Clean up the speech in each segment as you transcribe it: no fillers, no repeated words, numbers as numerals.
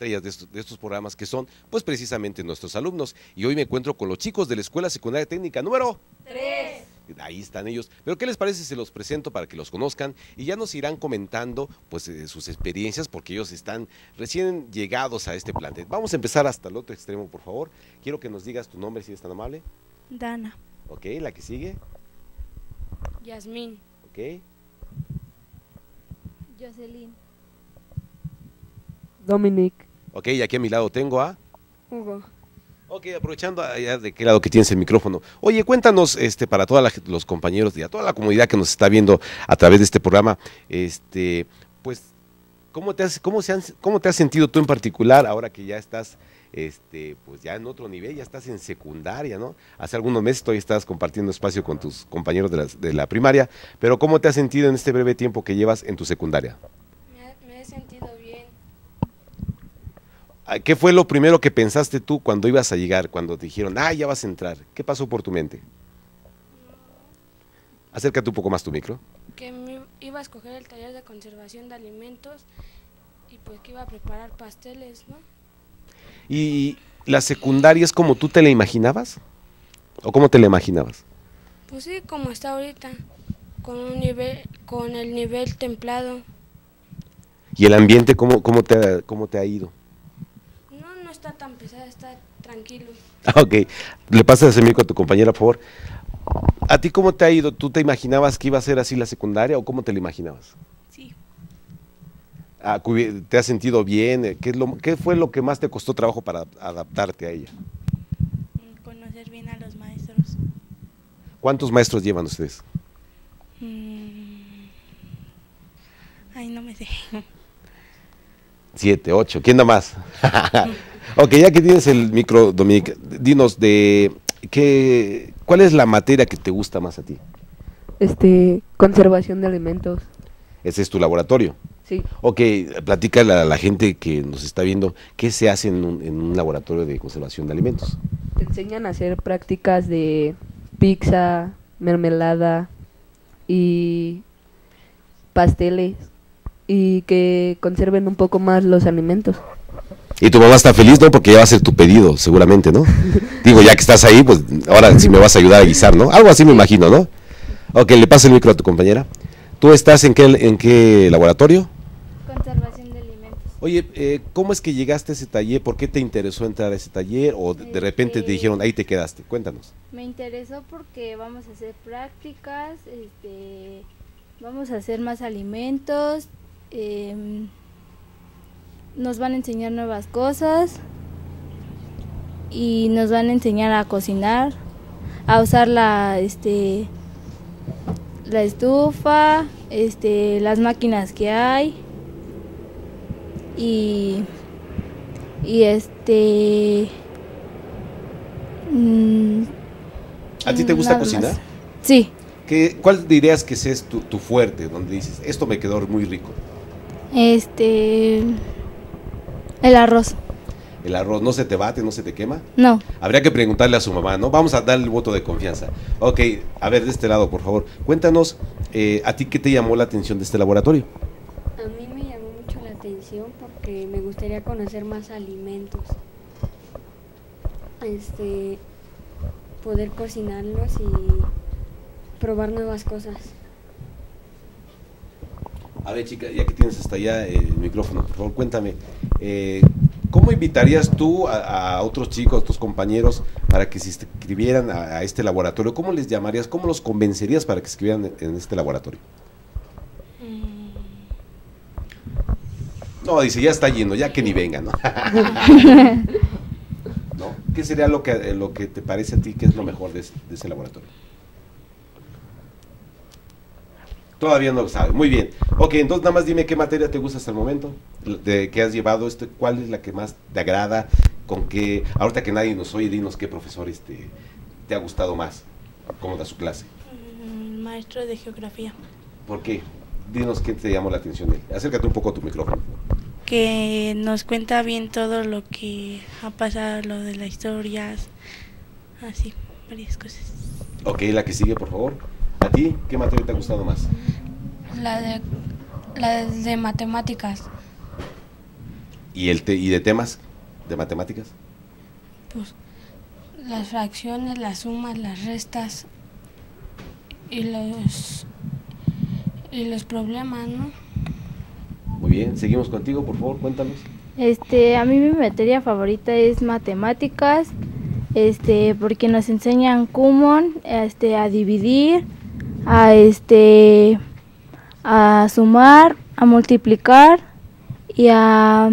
estrellas de estos programas que son, pues precisamente nuestros alumnos. Y hoy me encuentro con los chicos de la Escuela Secundaria Técnica número 3. Ahí están ellos. Pero ¿qué les parece si se los presento para que los conozcan? Y ya nos irán comentando pues sus experiencias, porque ellos están recién llegados a este plantel. Vamos a empezar hasta el otro extremo, por favor. Quiero que nos digas tu nombre, si eres tan amable. Dana. Ok, la que sigue. Yasmín. Ok. Jocelyn. Dominic. Ok, y aquí a mi lado tengo a... Hugo. Ok, aprovechando allá de qué lado que tienes el micrófono. Oye, cuéntanos, para todos los compañeros y a toda la comunidad que nos está viendo a través de este programa, pues, ¿cómo te has sentido tú en particular ahora que ya estás, pues ya en otro nivel, ya estás en secundaria, ¿no? Hace algunos meses todavía estás compartiendo espacio con tus compañeros de la primaria, pero ¿cómo te has sentido en este breve tiempo que llevas en tu secundaria? Me he sentido bien. ¿Qué fue lo primero que pensaste tú cuando ibas a llegar, cuando te dijeron, ya vas a entrar? ¿Qué pasó por tu mente? Acércate un poco más tu micro. Que me iba a escoger el taller de conservación de alimentos y pues que iba a preparar pasteles, ¿no? ¿Y la secundaria es como tú te la imaginabas? ¿O cómo te la imaginabas? Pues sí, como está ahorita, con el nivel templado. ¿Y el ambiente cómo te ha ido? No está tan pesado, está tranquilo. Ok, le pasas el micro a tu compañera, por favor. ¿A ti cómo te ha ido? ¿Tú te imaginabas que iba a ser así la secundaria o cómo te la imaginabas? Sí. ¿Te has sentido bien? ¿Qué fue lo que más te costó trabajo para adaptarte a ella? Conocer bien a los maestros. ¿Cuántos maestros llevan ustedes? Ay, no me sé. 7, 8, ¿quién da más? Ok, ya que tienes el micro, Dominic, dinos ¿cuál es la materia que te gusta más a ti? Conservación de alimentos. Ese es tu laboratorio. Sí. Ok, platícale a la gente que nos está viendo, ¿qué se hace en un laboratorio de conservación de alimentos? Te enseñan a hacer prácticas de pizza, mermelada y pasteles y que conserven un poco más los alimentos. Y tu mamá está feliz, ¿no? Porque ya va a ser tu pedido, seguramente, ¿no? Digo, ya que estás ahí, pues ahora sí me vas a ayudar a guisar, ¿no? Algo así me imagino, ¿no? Ok, le paso el micro a tu compañera. ¿Tú estás en qué laboratorio? Conservación de alimentos. Oye, ¿cómo es que llegaste a ese taller? ¿Por qué te interesó entrar a ese taller? ¿O de repente te dijeron, ahí te quedaste? Cuéntanos. Me interesó porque vamos a hacer prácticas, vamos a hacer más alimentos, nos van a enseñar nuevas cosas y nos van a enseñar a cocinar, a usar la estufa, las máquinas que hay y ¿A ti te gusta cocinar? más. Sí. ¿Cuál dirías que ese es tu fuerte, donde dices, esto me quedó muy rico? El arroz. ¿El arroz no se te bate, no se te quema? No. Habría que preguntarle a su mamá, ¿no? Vamos a darle el voto de confianza. Ok, a ver, de este lado, por favor. Cuéntanos, ¿a ti qué te llamó la atención de este laboratorio? A mí me llamó mucho la atención porque me gustaría conocer más alimentos. Poder cocinarlos y probar nuevas cosas. A ver, chica, ya que tienes hasta allá el micrófono, por favor, cuéntame, ¿cómo invitarías tú a otros chicos, a tus compañeros, para que se inscribieran a este laboratorio? ¿Cómo les llamarías, cómo los convencerías para que se inscribieran en este laboratorio? No, dice, ya está lleno, ya que ni vengan, ¿no? ¿No? ¿Qué sería lo que te parece a ti que es lo mejor de ese laboratorio? Todavía no lo sabe, muy bien. Ok, entonces nada más dime qué materia te gusta hasta el momento, de que has llevado, cuál es la que más te agrada, ahorita que nadie nos oye, dinos qué profesor te ha gustado más, cómo da su clase. Maestro de geografía. ¿Por qué? Dinos qué te llamó la atención de él. Acércate un poco a tu micrófono. Que nos cuenta bien todo lo que ha pasado, lo de las historias, así, varias cosas. Ok, la que sigue, por favor. ¿A ti qué materia te ha gustado más? La de matemáticas. ¿Y de temas de matemáticas? Pues las fracciones, las sumas, las restas y los problemas, ¿no? Muy bien, seguimos contigo, por favor, cuéntanos. A mí mi materia favorita es matemáticas, porque nos enseñan cómo, a dividir, a sumar, a multiplicar y a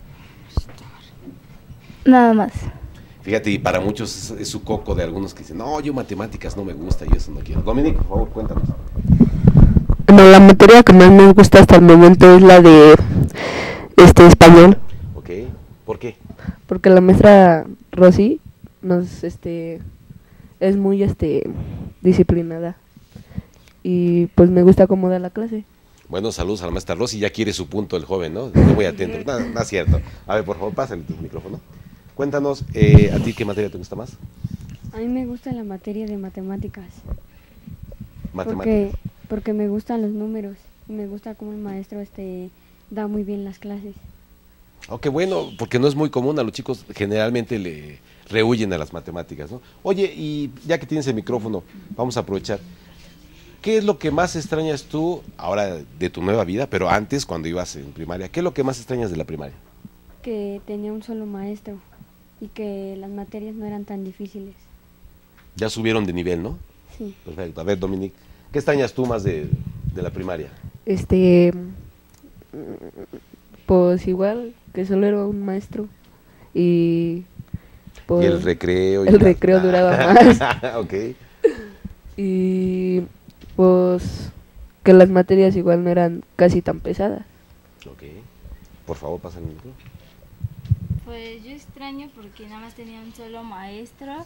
nada más. Fíjate, y para muchos es su coco de algunos que dicen, no, yo matemáticas no me gusta, yo eso no quiero. Dominic, por favor, cuéntanos. No, la materia que más me gusta hasta el momento es la de español, Ok, ¿por qué? porque la maestra Rosy nos es muy disciplinada y pues me gusta cómo da la clase. Bueno, saludos a la maestra Rosy, ya quiere su punto el joven, ¿no? Estoy muy atento, no es cierto. A ver, por favor, pásale tu micrófono. Cuéntanos, ¿a ti qué materia te gusta más? A mí me gusta la materia de matemáticas. Matemáticas. Porque me gustan los números y me gusta cómo el maestro da muy bien las clases. Oh, qué bueno, porque no es muy común, a los chicos generalmente le rehuyen a las matemáticas, ¿no? Oye, y ya que tienes el micrófono, vamos a aprovechar. ¿Qué es lo que más extrañas tú ahora de tu nueva vida, pero antes cuando ibas en primaria? ¿Qué es lo que más extrañas de la primaria? Que tenía un solo maestro y que las materias no eran tan difíciles. Ya subieron de nivel, ¿no? Sí. Perfecto. A ver, Dominic, ¿qué extrañas tú más de la primaria? Pues igual que solo era un maestro y pues Y el recreo. el recreo duraba más. Ok. Y pues que las materias igual no eran casi tan pesadas. Ok. Por favor, pásame el micrófono. Pues yo extraño porque nada más tenía un solo maestro,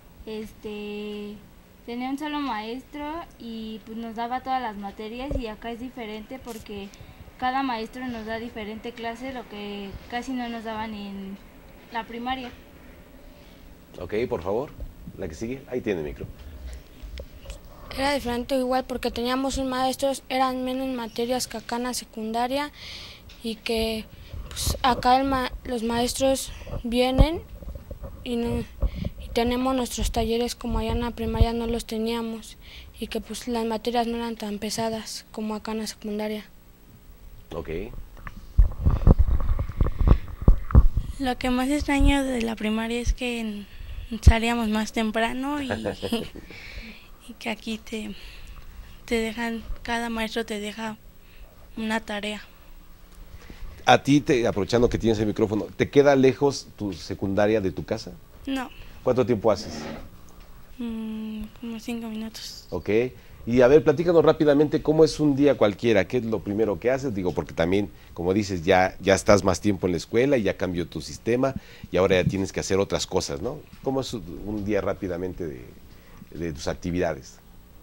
tenía un solo maestro y pues nos daba todas las materias, y acá es diferente porque cada maestro nos da diferente clase, lo que casi no nos daban en la primaria. Ok, por favor. La que sigue, ahí tiene el micro. Era diferente igual porque teníamos un maestro, eran menos materias que acá en la secundaria y que pues, acá los maestros vienen y tenemos nuestros talleres como allá en la primaria no los teníamos y que pues las materias no eran tan pesadas como acá en la secundaria. Ok. Lo que más extraño de la primaria es que salíamos más temprano y que aquí te dejan, cada maestro te deja una tarea. A ti, aprovechando que tienes el micrófono, ¿te queda lejos tu secundaria de tu casa? No, ¿Cuánto tiempo haces? como 5 minutos. Ok. Y a ver, platícanos rápidamente cómo es un día cualquiera, qué es lo primero que haces, digo, porque también, como dices, ya estás más tiempo en la escuela y ya cambió tu sistema y ahora ya tienes que hacer otras cosas, ¿no? ¿Cómo es un día rápidamente de tus actividades?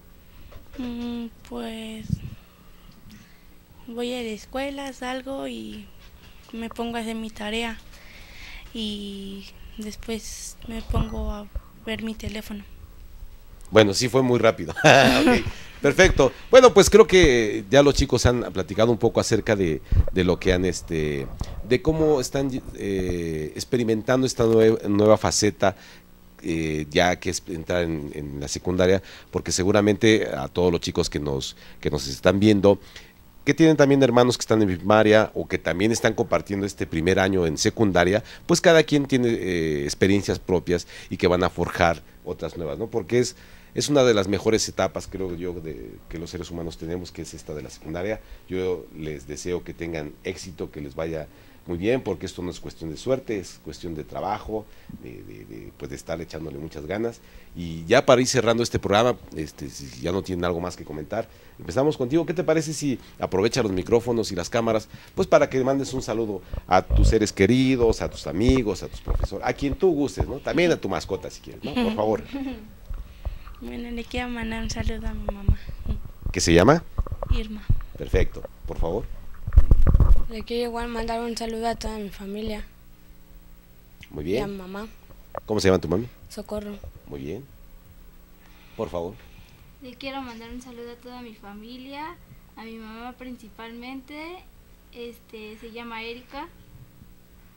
Pues voy a la escuela, salgo y me pongo a hacer mi tarea y después me pongo a ver mi teléfono. Bueno, sí fue muy rápido. Okay, perfecto. Bueno, pues creo que ya los chicos han platicado un poco acerca de lo que han, de cómo están experimentando esta nueva faceta, ya que es entrar en la secundaria, porque seguramente a todos los chicos que nos están viendo, que tienen también hermanos que están en primaria o que también están compartiendo este primer año en secundaria, pues cada quien tiene experiencias propias y que van a forjar otras nuevas, ¿no? Porque es una de las mejores etapas, creo yo, que los seres humanos tenemos, que es esta de la secundaria. Yo les deseo que tengan éxito, que les vaya muy bien, porque esto no es cuestión de suerte, es cuestión de trabajo, pues de estar echándole muchas ganas. Y ya para ir cerrando este programa, si ya no tienen algo más que comentar, empezamos contigo. ¿Qué te parece si aprovecha los micrófonos y las cámaras, pues para que mandes un saludo a tus seres queridos, a tus amigos, a tus profesores, a quien tú gustes, ¿no? También a tu mascota si quieres, ¿no? Por favor. Bueno, le quiero mandar un saludo a mi mamá, ¿Qué se llama? Irma. Perfecto, por favor. Le quiero igual mandar un saludo a toda mi familia. Muy Y a bien. mamá, ¿Cómo se llama tu mami? Socorro. Muy bien. Por favor. Le quiero mandar un saludo a toda mi familia, a mi mamá principalmente, se llama Erika,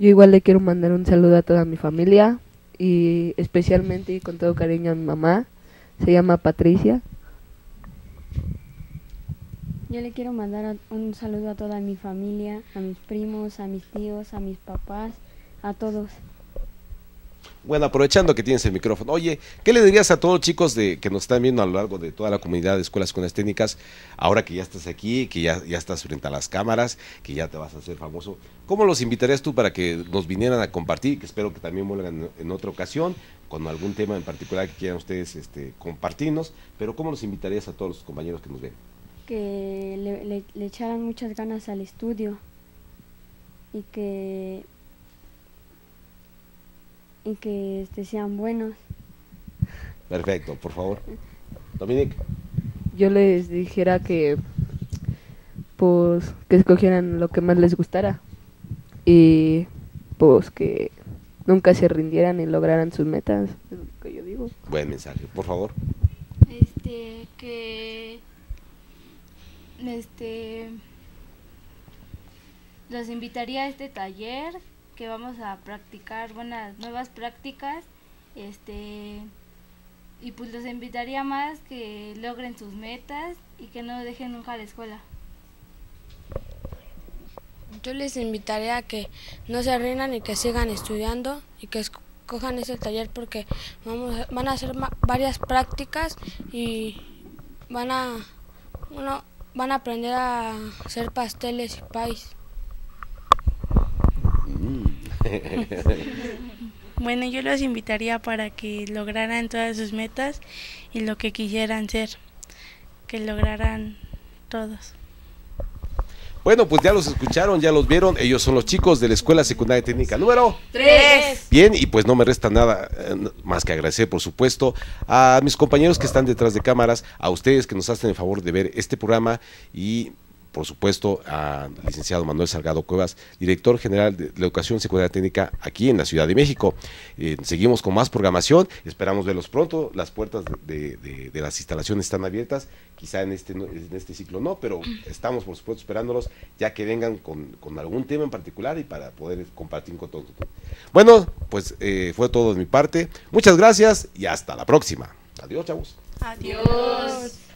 Yo igual le quiero mandar un saludo a toda mi familia y especialmente y con todo cariño a mi mamá. Se llama Patricia. Yo le quiero mandar un saludo a toda mi familia, a mis primos, a mis tíos, a mis papás, a todos. Bueno, aprovechando que tienes el micrófono, oye, ¿qué le dirías a todos los chicos que nos están viendo a lo largo de toda la comunidad de escuelas secundarias técnicas, ahora que ya estás aquí, que ya estás frente a las cámaras, que ya te vas a hacer famoso? ¿Cómo los invitarías tú para que nos vinieran a compartir? Que espero que también vuelvan en otra ocasión, con algún tema en particular que quieran ustedes compartirnos, pero ¿cómo los invitarías a todos los compañeros que nos ven? Que le echaran muchas ganas al estudio y que sean buenos. Perfecto, por favor. Dominic. Yo les dijera que pues que escogieran lo que más les gustara y pues que nunca se rindieran y lograran sus metas, es lo que yo digo. Buen mensaje, por favor. Que los invitaría a este taller que vamos a practicar buenas nuevas prácticas, y pues los invitaría más que logren sus metas y que no dejen nunca la escuela. Yo les invitaría a que no se rindan y que sigan estudiando y que escojan ese taller porque van a hacer varias prácticas y van a aprender a hacer pasteles y pies. Bueno, yo los invitaría para que lograran todas sus metas y lo que quisieran ser, que lograran todos. Bueno, pues ya los escucharon, ya los vieron, ellos son los chicos de la Escuela Secundaria Técnica número 3. Bien, y pues no me resta nada más que agradecer, por supuesto, a mis compañeros que están detrás de cámaras, a ustedes que nos hacen el favor de ver este programa y, por supuesto, al licenciado Manuel Salgado Cuevas, director general de la Educación Secundaria Técnica aquí en la Ciudad de México. Seguimos con más programación, esperamos verlos pronto, las puertas de las instalaciones están abiertas, quizá en este ciclo no, pero estamos, por supuesto, esperándolos, ya que vengan con algún tema en particular y para poder compartir con todos. Bueno, pues fue todo de mi parte, muchas gracias y hasta la próxima. Adiós, chavos. Adiós.